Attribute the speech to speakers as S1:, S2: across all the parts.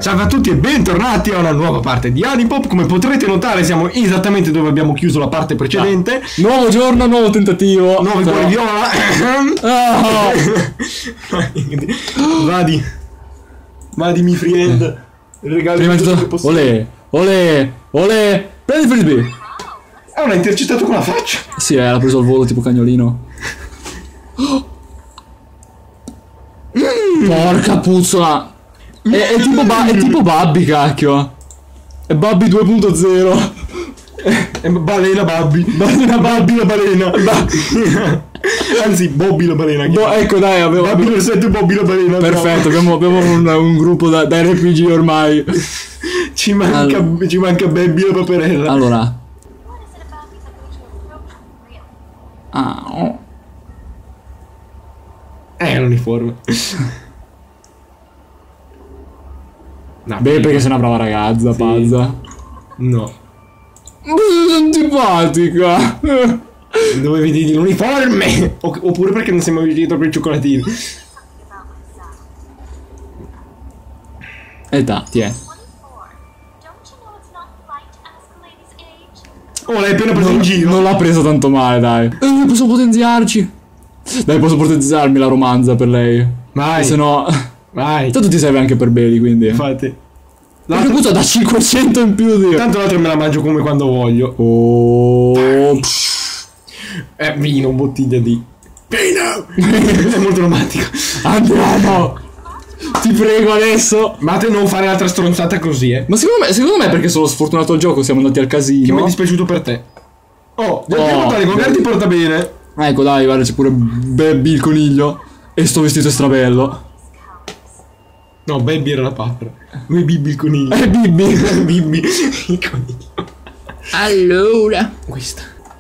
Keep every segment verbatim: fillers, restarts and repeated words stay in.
S1: Ciao a tutti e bentornati a una nuova parte di Anipop. Come potrete notare siamo esattamente dove abbiamo chiuso la parte precedente.
S2: Ah. Nuovo giorno, nuovo tentativo.
S1: Nuovo
S2: Però...
S1: cuore viola. Oh. Vadi. Vadi mi friend. Regalo
S2: prima di tutto. Olè, olè, olè. Prendi il frisbee.
S1: Ah, l'ha intercettato con la faccia.
S2: Sì, eh, l'ha preso al volo tipo cagnolino. Oh. Mm. Porca puzzola. È, è, tipo ba è tipo Babbi, cacchio. È Babbi due punto zero.
S1: È balena Babbi. Balena Babbi la balena. Anzi, Bobby la balena.
S2: Bo ecco dai, avevo...
S1: Babbi versetto Bobby la balena.
S2: Perfetto, abbiamo, abbiamo un, un gruppo da, da R P G ormai.
S1: Ci manca, allora. ci manca Babby la paperella.
S2: Allora. Ah, oh.
S1: È l'uniforme. No,
S2: beh, perché sei una brava ragazza, sì. Pazza.
S1: No.
S2: Sei antipatica.
S1: Dovevi dire l'uniforme. Oppure perché non siamo riusciti troppo i cioccolatini.
S2: E da, ti è.
S1: Oh, l'hai appena preso
S2: non,
S1: in giro.
S2: Non l'ha preso tanto male, dai. Eh, posso potenziarci. Dai, posso potenziarmi la romanza per lei.
S1: Vai.
S2: Se no...
S1: Vai.
S2: Tanto ti serve anche per Bailey, quindi.
S1: Infatti.
S2: L'altro punto da cinquecento in più di...
S1: Tanto l'altro me la mangio come quando voglio.
S2: Oh.
S1: È vino, bottiglia di vino. È molto romantico.
S2: Andiamo. Ti prego adesso.
S1: Ma te non fare altra stronzata così, eh.
S2: Ma secondo me, secondo me perché sono sfortunato al gioco siamo andati al casino.
S1: Che mi è dispiaciuto per te. Oh, oh dai, magari ti porta bene.
S2: Ecco dai, guarda, c'è pure Baby il coniglio. E sto vestito è strabello.
S1: No, Baby era la papera. Lui Bibi il coniglio.
S2: È Bibi.
S1: Bibi il coniglio.
S2: Allora.
S1: Questa.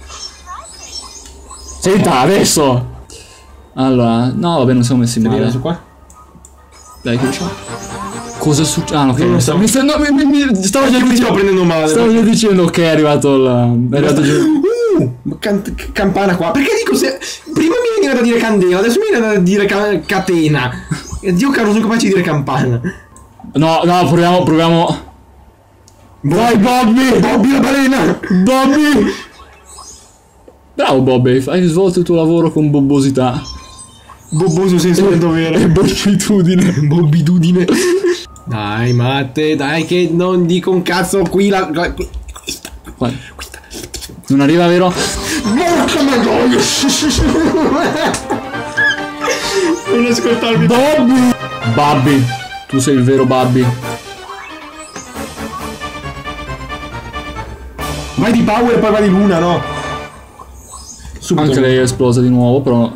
S2: Senta, adesso. Allora, no, vabbè, non siamo messi male.
S1: Adesso qua.
S2: Dai, che c'è? Cosa succede? Ah, ok.
S1: Non
S2: Mi,
S1: so.
S2: mi, sta, no, mi, mi, mi stavo già
S1: dicendo, prendendo male.
S2: Stavo già dicendo che è arrivato il. È arrivato già.
S1: Uh, can campana qua. Perché dico se. Prima mi veniva da dire candela, adesso mi viene da dire ca catena. Dio caro, sono capace di dire campana.
S2: No, no, proviamo, proviamo.
S1: Vai Bobby! Bobby la balena!
S2: Bobby! Bravo Bobby, hai svolto il tuo lavoro con bobbosità.
S1: Bobboso senso del dovere.
S2: E bobbitudine.
S1: Bobbitudine. Dai Matte, dai che non dico un cazzo qui la... Questa, questa.
S2: Non arriva, vero?
S1: Porca madonna! Non ascoltarmi.
S2: Bobby! Babbi, tu sei il vero Babbi.
S1: Vai di power e poi vai di luna, no?
S2: Subito. Anche lei è esplosa di nuovo, però.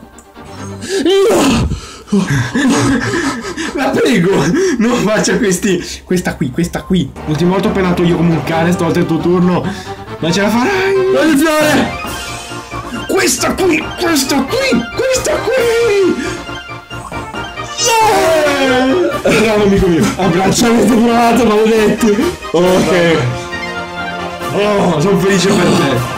S1: La prego, non faccia questi. Questa qui, questa qui. L'ultima volta ho penato io come un cane, stavolta è il tuo turno. Ma ce la farai!
S2: Vai il fiore!
S1: Questa qui, questa qui, questa qui! Yeah! Bravo amico mio, abbraccio.
S2: Avete provato, maledetti.
S1: Ok. Oh, sono felice per te.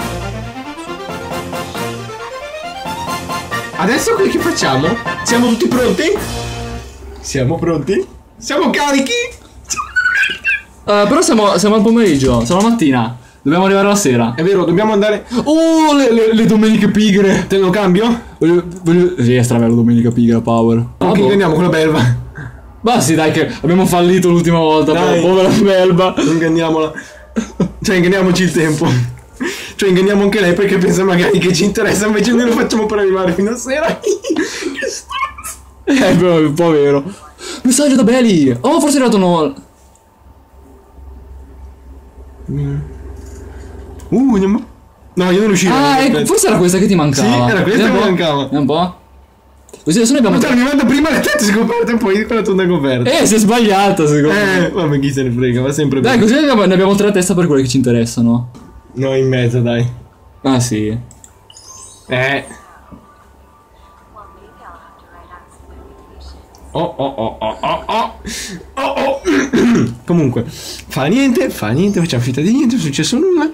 S1: Adesso qui che facciamo? Siamo tutti pronti? Siamo pronti? Siamo carichi?
S2: Uh, però siamo, siamo al pomeriggio, siamo la mattina. Dobbiamo arrivare la sera.
S1: È vero, dobbiamo andare.
S2: Oh, le, le, le domeniche pigre.
S1: Te lo cambio?
S2: Voglio, voglio... Sì, è stravello domenica pigra, Power.
S1: Ok, ah, boh. Andiamo con la belva.
S2: Ma sì, dai, che abbiamo fallito l'ultima volta. Dai. Povera belva.
S1: Inganniamola. Cioè, inganniamoci il tempo. Cioè, inganniamo anche lei perché pensa magari che ci interessa. Invece noi lo facciamo per arrivare fino a sera. Che stazzo.
S2: Eh, però è un po' vero. Messaggio da Belly. Oh, forse è arrivato nuovo.
S1: Mm. Uh, andiamo. No, io non riuscivo.
S2: Ah, ecco, forse era questa che ti mancava.
S1: Sì, era questa che mi mancava.
S2: È un po'. Così adesso ne abbiamo.
S1: Ma mi manda prima le tette scoperte e poi con la tonda coperta.
S2: Eh, si è sbagliata, secondo me.
S1: Eh, vabbè, chi se ne frega, va sempre
S2: bene. Dai, così ne abbiamo, ne abbiamo tre a testa per quelle che ci interessano.
S1: No, in mezzo, dai.
S2: Ah, sì.
S1: Eh. Oh, oh, oh, oh, oh, oh. Oh, oh. Comunque, fa niente, fa niente, facciamo finta di niente, non è successo nulla.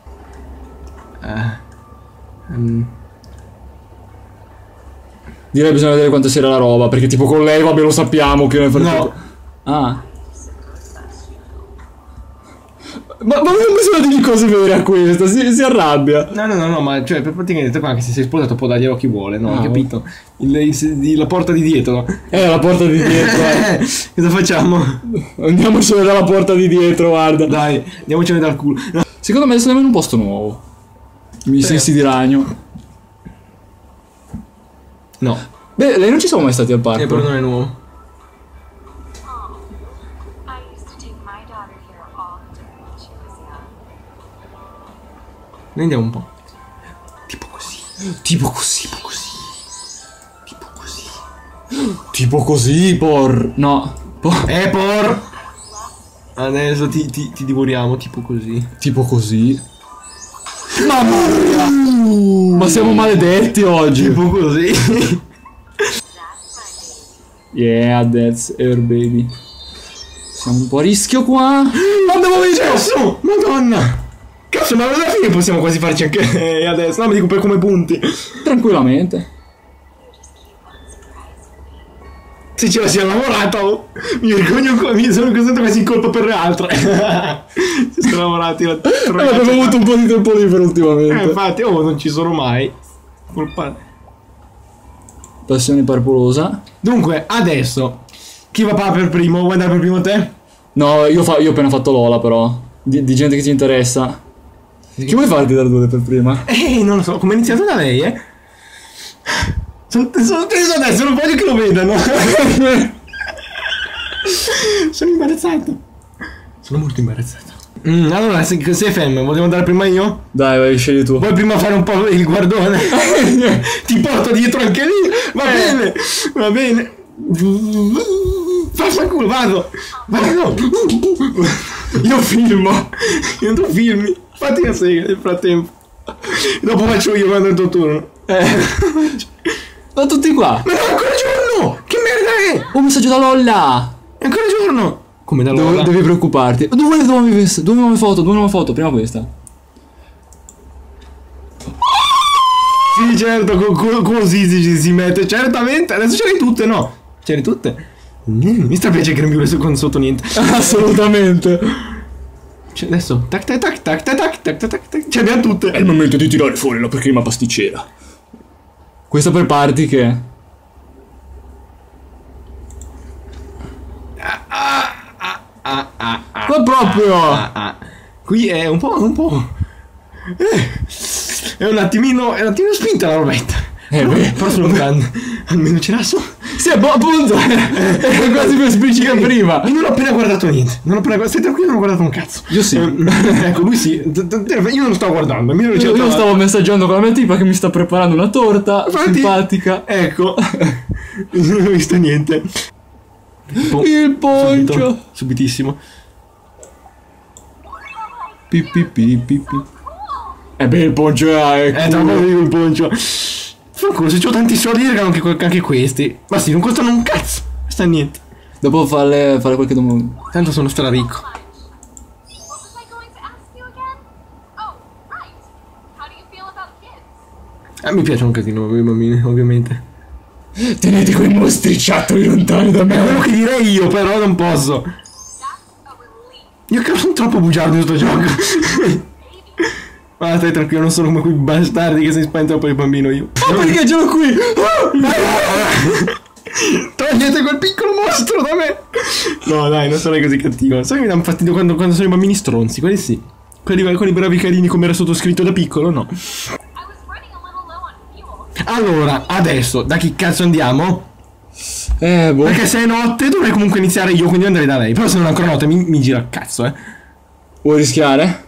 S1: Uh, um.
S2: Direi bisogna vedere quanto sia la roba, perché tipo con lei, vabbè, lo sappiamo che nel frattempo...
S1: No.
S2: Ah. Ma, ma non bisogna dirgli cose vere a questa, si, si arrabbia.
S1: No, no, no, no, ma cioè, per praticamente qua che se sei sposato può darglielo chi vuole, no?
S2: Ah,
S1: Hai capito? Il, il- il- la porta di dietro.
S2: Eh, la porta di dietro, eh.
S1: Cosa facciamo?
S2: Andiamocene dalla porta di dietro, guarda.
S1: Dai, andiamocene dal culo. No.
S2: Secondo me adesso andiamo in un posto nuovo. Mi sensi di ragno.
S1: No,
S2: Beh, lei non ci siamo mai stati al parco.
S1: eh, però non è nuovo.
S3: I used to take my daughter here often when she was young.
S1: Noi andiamo un po'. Tipo così.
S2: Tipo così.
S1: Tipo così. Tipo così.
S2: Tipo così, por... No. Por...
S1: Eh, por! Adesso ti, ti, ti divoriamo, tipo così.
S2: Tipo così. Mamma mia! Ma siamo maledetti oggi.
S1: Tipo così.
S2: Yeah, that's her baby. Siamo un po' a rischio qua.
S1: Andiamo Cazzo! Madonna! Cazzo, ma alla fine possiamo quasi farci anche eh, adesso. No, mi dico per come punti.
S2: Tranquillamente.
S1: Se ce la siamo lavorata, oh. Mi vergogno qua, mi sono costretto quasi in colpa per le altre. Si sono lavorati la
S2: Eh, abbiamo avuto un po' di tempo libero
S1: Eh,
S2: ultimamente.
S1: infatti, oh, non ci sono mai. Colpa.
S2: Passione parpolosa.
S1: Dunque, adesso. Chi va pa- per primo? Vuoi andare per primo te?
S2: No, io, fa- io ho appena fatto Lola però. Di, di gente che ci interessa. Chi vuoi farti dare due per prima?
S1: Eh, non lo so, come è iniziato da lei, eh? Sono, sono teso adesso, non voglio che lo vedano. Sono imbarazzato. Sono molto imbarazzato. Mm, allora, se, se F M, volevo andare prima io?
S2: Dai, vai, scegli tu.
S1: Vuoi prima fare un po' il guardone? Ti porto dietro anche lì? Va bene, va bene. Faccia il culo, vado. Vado. Io filmo. Io tu filmi. Fatti una sega nel frattempo. Dopo faccio io quando è il tuo turno.
S2: Eh. Ma tutti qua.
S1: Ma no, è ancora giorno! Che merda è?
S2: Un messaggio da Lolla.
S1: È ancora giorno! Come da
S2: Dove,
S1: Lola?
S2: devi preoccuparti. Due nuove, ves- due nuove foto, due nuove foto. Prima questa.
S1: Sì, certo, co- co- così si, si mette. Certamente, adesso ce le tutte, no? Ce le tutte? Mm, mi sta piace che non mi ho con sotto niente.
S2: Assolutamente.
S1: Cioè, adesso, tac tac tac tac tac tac tac tac tac tac. Ce le abbiamo tutte.
S2: È il momento di tirare fuori la prima pasticcera. Questa per parti che...
S1: Ah, ah, ah, ah,
S2: Ma proprio...
S1: ah, ah. Qui è un po', un po'... Eh, è un attimino, è un attimino spinta la robetta.
S2: Eh
S1: però,
S2: beh.
S1: però sono grande. Almeno ce la so.
S2: Sì, boh, appunto. È quasi più esplicita prima.
S1: Io non ho appena guardato niente. Non ho appena guardato. Stai tranquillo, non ho guardato un cazzo.
S2: Io sì.
S1: Eh, ecco, lui sì. T- t- Io non stavo guardando. Io,
S2: Io, io stavo messaggiando con la mia tipa che mi sta preparando una torta
S1: Infatti-
S2: simpatica.
S1: Ecco. Non ho visto niente. Po-
S2: Il poncio.
S1: subito, subitissimo.
S2: Pi, pi, pi, pi, pi. E beh, il poncio è...
S1: Eh, tra l'altro dico il poncio. Fanculo, se c'ho tanti soldi regalo anche, anche questi. Ma sì, non costano un cazzo. Sta niente.
S2: Dopo fare, fare qualche domanda.
S1: Tanto sono straricco.
S3: What was I going to ask you again? Oh, right. How do you feel about kids?
S1: Eh, mi piacciono un casino i bambini, ovviamente.
S2: Tenete quei mostriciattoli lontani da
S1: È quello
S2: me.
S1: che direi io, però non posso.
S3: That's a relief.
S1: Io che sono troppo bugiardo in sto gioco. Ma stai tranquillo, non sono come quei bastardi che si spaventano per il bambino io.
S2: Ma perché ce l'ho qui?
S1: Togliete quel piccolo mostro da me. No dai, non sarei così cattivo. Sai che mi danno fastidio quando, quando sono i bambini stronzi, quelli sì. Quelli, quelli bravi carini come era sottoscritto da piccolo, no.
S3: I was running a little low on fuel.
S1: Allora, adesso, da chi cazzo andiamo?
S2: Eh, boh.
S1: Perché se è notte dovrei comunque iniziare io, quindi andrei da lei. Però se non è ancora notte mi, mi gira il cazzo, eh.
S2: Vuoi rischiare?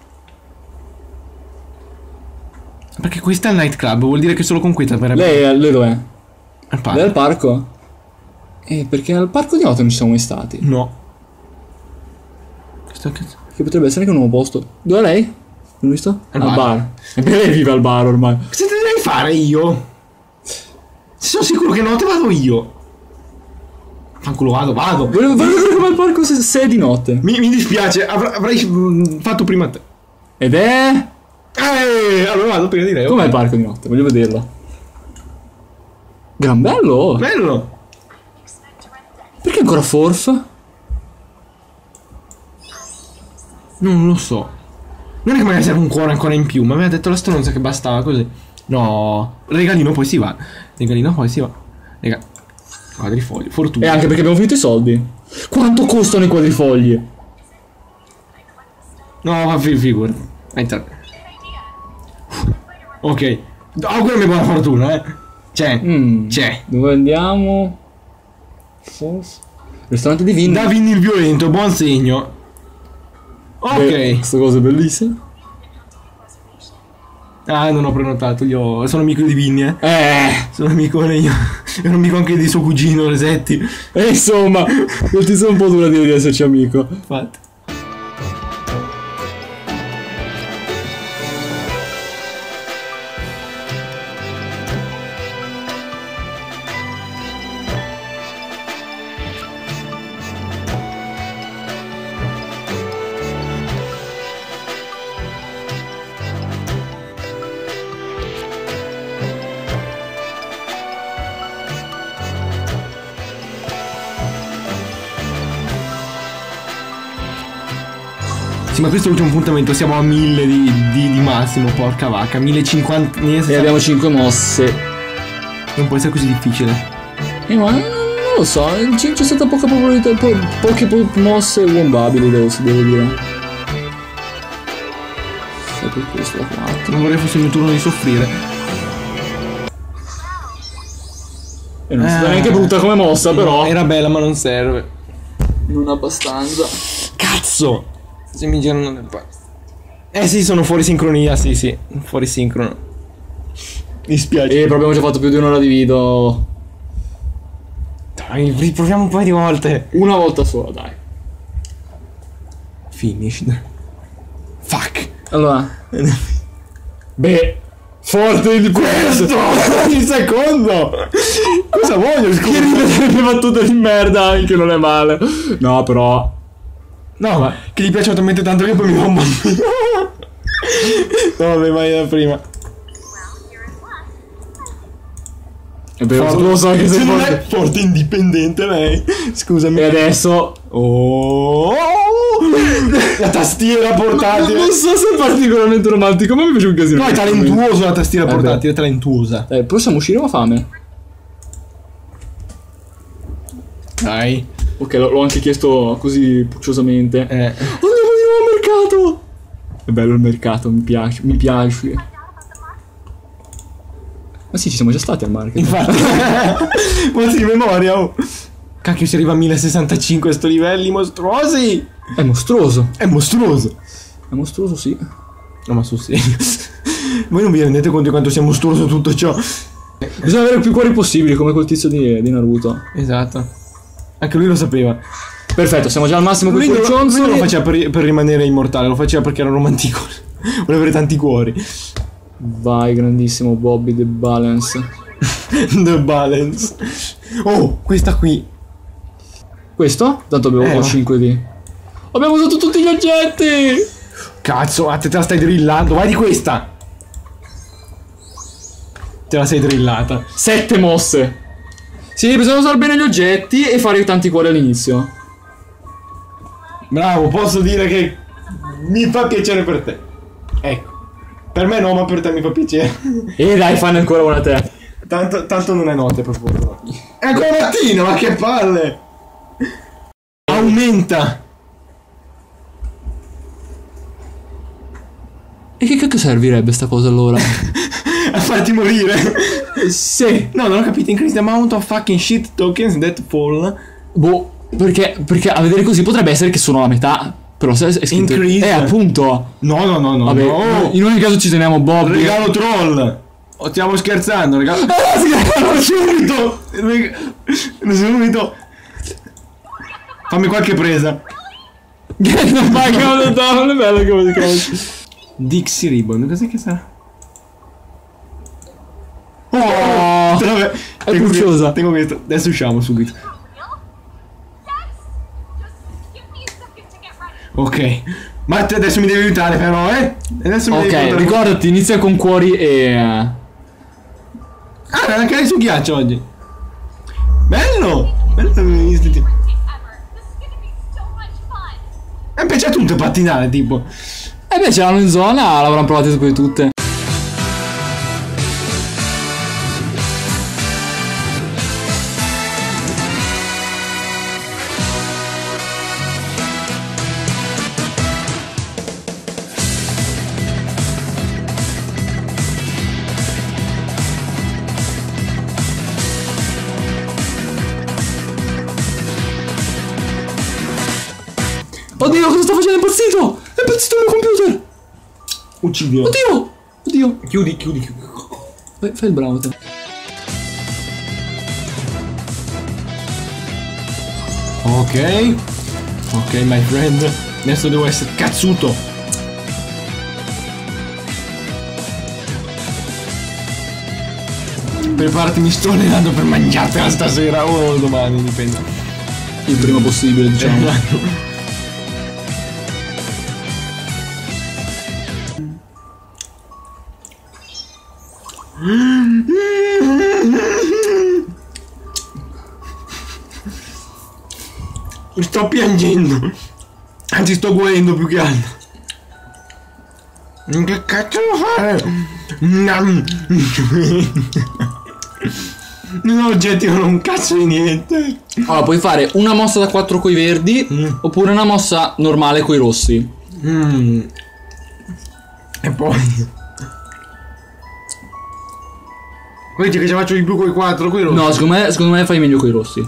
S1: Perché questa è il nightclub, vuol dire che solo con questa per
S2: Lei, lei dov'è?
S1: al
S2: Lei è al parco? Eh, perché al parco di notte non ci siamo mai stati.
S1: No. Questo cazzo.
S2: Che potrebbe essere anche un nuovo posto. Dov'è lei? Non visto?
S1: Al
S2: Al
S1: bar.
S2: bar. E beh, lei vive al bar ormai.
S1: Cosa devi fare io? Se sono sicuro che notte vado io. Fanculo vado, vado.
S2: Volevo volevo vedere come al parco se, se è di notte.
S1: Mi, mi dispiace, avr- avrei mm, fatto prima te.
S2: Ed è...
S1: Eh, allora vado prima di lei.
S2: Com'è il parco di notte? Voglio vederlo. Gran bello!
S1: Bello.
S2: Perché ancora Forf?
S1: Non lo so. Non è che magari serve un cuore ancora in più, ma aveva detto la stronza che bastava così. No, regalino poi si va. Regalino poi si va. Rega... Quadrifogli, fortuna.
S2: E anche perché abbiamo finito i soldi. Quanto costano i quadrifogli?
S1: No, ma fi figurati. Entra. Ok. Augurami buona fortuna, eh. C'è.
S2: Mm.
S1: C'è.
S2: Dove andiamo? Forse. Ristorante di Vin.
S1: Da Vinny il violento, buon segno. Ok.
S2: Beh, questa cosa è bellissima.
S1: Ah, non ho prenotato, io sono amico di Vinny, eh.
S2: Eh.
S1: Sono amico io. Sono amico anche di suo cugino, Resetti.
S2: E insomma, non ti sono un po' dura dire di esserci amico.
S1: Infatti. Sì, ma questo è l'ultimo appuntamento, siamo a mille di, di, di massimo, porca vacca, mille cinquanta.
S2: E abbiamo cinque mosse.
S1: Non può essere così difficile.
S2: Eh, ma non lo so, c'è c'è stata poca probabilità, po poche po mosse wombbabili, devo, devo dire. Sai per questo da quattro.
S1: Non vorrei fosse il mio turno di soffrire.
S2: E non è stata
S1: Eh.
S2: neanche brutta come mossa, però.
S1: Era bella, ma non serve.
S2: Non abbastanza.
S1: Cazzo! Se mi girano le palle. Eh sì, sono fuori sincronia, sì, sì. Fuori sincrono. Mi spiace.
S2: E però abbiamo già fatto più di un'ora di video.
S1: Dai, riproviamo un paio di volte.
S2: Una volta sola, dai.
S1: Finished. Fuck.
S2: Allora. Beh, forte di questo.
S1: Il secondo. Cosa voglio?
S2: Che
S1: Scusa.
S2: ridere le battute di merda anche non è male. No, però.
S1: No, ma che gli piacciono talmente tanto che poi mi fa un bambino. No, vabbè, vai da prima.
S2: È vero, lo so che
S1: Se
S2: sei
S1: non
S2: forte.
S1: è forte indipendente lei. Scusami.
S2: E adesso.
S1: Oh, la tastiera portatile.
S2: Non so se è particolarmente romantico, ma mi piace un casino.
S1: No, è talentuoso la tastiera
S2: Eh,
S1: portatile, è talentuosa.
S2: Eh, possiamo uscire o ho fame?
S1: Dai.
S2: Ok, l- l'ho anche chiesto così pucciosamente.
S1: Eh.
S2: Andiamo di nuovo al mercato! È bello il mercato, mi piace, mi piace. Ma sì, ci siamo già stati al market.
S1: Infatti. Ma sì, memoria, oh. Cacchio, si arriva a mille sessantacinque a sto livelli mostruosi.
S2: È mostruoso.
S1: È mostruoso.
S2: È mostruoso, sì.
S1: No, ma sul serio. Voi non vi rendete conto di quanto sia mostruoso tutto ciò?
S2: Bisogna avere più cuori possibili, come quel tizio di, di Naruto.
S1: Esatto. Anche lui lo sapeva.
S2: Perfetto, siamo già al massimo con
S1: Lui
S2: i
S1: non,
S2: suoi
S1: lui non lo
S2: Johnson.
S1: faceva per, per rimanere immortale, lo faceva perché era romantico. Voleva avere tanti cuori.
S2: Vai, grandissimo Bobby The Balance.
S1: The balance. Oh, questa qui.
S2: Questo? Tanto abbiamo
S1: Eh,
S2: qua
S1: ma-
S2: cinque D. Abbiamo usato tutti gli oggetti!
S1: Cazzo, a te te la stai drillando. Vai di questa. Te la sei drillata.
S2: Sette mosse. Sì, bisogna usare bene gli oggetti e fare tanti cuori all'inizio.
S1: Bravo, posso dire che mi fa piacere per te. Ecco. Per me no, ma per te mi fa piacere.
S2: E dai, fanne ancora una a te.
S1: Tanto, tanto non è notte per fortuna. È ancora mattina, ma che palle! Aumenta!
S2: E che cacchio servirebbe sta cosa allora?
S1: A farti morire.
S2: Sì.
S1: No, non ho capito. Increase the amount of fucking shit tokens that fall.
S2: Boh, perché, perché a vedere così potrebbe essere che sono la metà. Però se è scritto...
S1: Increase.
S2: Eh, appunto.
S1: No, no, no, no.
S2: Vabbè,
S1: no.
S2: in ogni caso ci teniamo Bobby.
S1: Regalo troll. Oh, stiamo scherzando, regalo. Ah, regalo subito. Regalo subito. Fammi qualche presa.
S2: Non vai, cavolo, non è bello come si chiama.
S1: Dixie Ribbon, cos'è che sarà?
S2: Oh,
S1: Vabbè,
S2: è
S1: tengo
S2: pucciosa.
S1: questo, tengo questo. Adesso usciamo subito. Ok. Ma te adesso mi devi aiutare però, eh? Adesso mi devi
S2: ok,
S1: aiutare.
S2: ricordati, inizia con cuori e...
S1: Ah, anche su ghiaccio oggi. Bello! Bello gli istinti. A me piace tutto pattinare, tipo.
S2: Eh beh, ce l'hanno in zona, l'avranno provate poi tutte. Oddio, cosa sta facendo? È impazzito! È impazzito il mio computer!
S1: Uccidilo.
S2: Oddio! Oddio!
S1: Chiudi, chiudi, chiudi.
S2: Fai, fai il bravo te.
S1: Ok. Ok, my friend. Adesso devo essere cazzuto. Preparati, mi sto allenando per mangiartela stasera o domani, dipende.
S2: Il prima possibile, diciamo.
S1: Sto piangendo. Anzi, sto guarendo più che altro. Che cazzo devo fare? Non ho oggetti, non ho un cazzo di niente.
S2: Allora, puoi fare una mossa da quattro coi verdi
S1: Mm.
S2: oppure una mossa normale coi rossi.
S1: Mm. E poi Vedi che ci faccio di più coi quattro, coi rossi.
S2: No, secondo me, secondo me fai meglio coi rossi.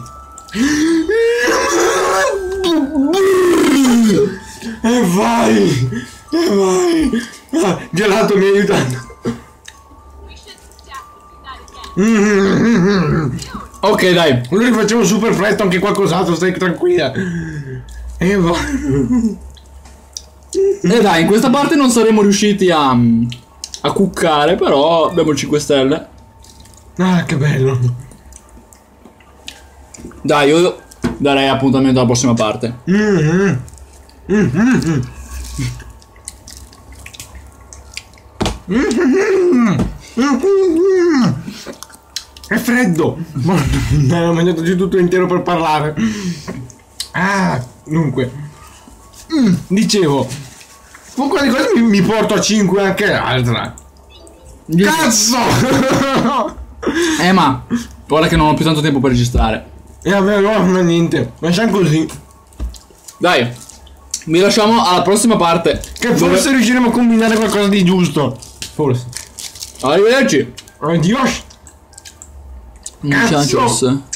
S1: E vai! E vai! Ah, gelato mi aiuta.
S3: We should stack and do that again.
S2: Ok, dai.
S1: Noi li facciamo super presto, anche qualcos'altro, stai tranquilla. E vai.
S2: E dai, in questa parte non saremo riusciti a a cuccare, però abbiamo cinque stelle.
S1: Ah, che bello.
S2: Dai, io darei appuntamento alla prossima parte.
S1: Mm-hmm. Mm-hmm. Mm-hmm. Mm-hmm. È freddo. Mi hanno mangiato giù tutto intero per parlare. Ah, dunque. Mm, dicevo, con quelle cose mi, mi porto a cinque anche l'altra. Cazzo!
S2: Eh, ma ora che non ho più tanto tempo per registrare.
S1: E vabbè, no, ma niente. Lasciamo così.
S2: Dai, vi lasciamo alla prossima parte.
S1: Che forse
S2: dove...
S1: riusciremo a combinare qualcosa di giusto. Forse.
S2: Arrivederci.
S1: Adios.
S2: Muchachos.